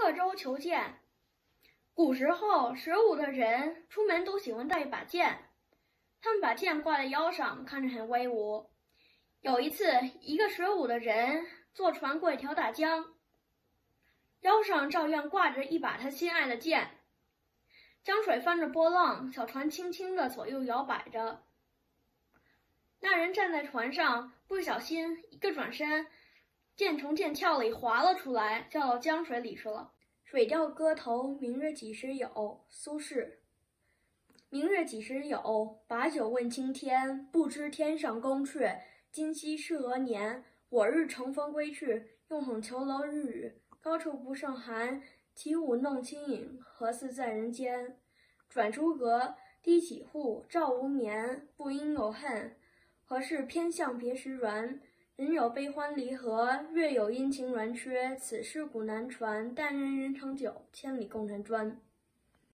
刻舟求剑。古时候，水武的人出门都喜欢带一把剑，他们把剑挂在腰上，看着很威武。有一次，一个水武的人坐船过一条大江，腰上照样挂着一把他心爱的剑。江水翻着波浪，小船轻轻地左右摇摆着。那人站在船上，不小心一个转身，剑从剑鞘里滑了出来，掉到江水里去了。水调歌头，明月几时有？苏轼。明月几时有？把酒问青天。不知天上宫阙，今夕是何年？我日乘风归去，又恐琼楼玉宇，高处不胜寒。起舞弄清影，何似在人间？转朱阁，低绮户，照无眠。不应有恨，何事偏向别时圆？人有悲欢离合，月有阴晴圆缺。此事古难全，但愿人长久，千里共婵娟。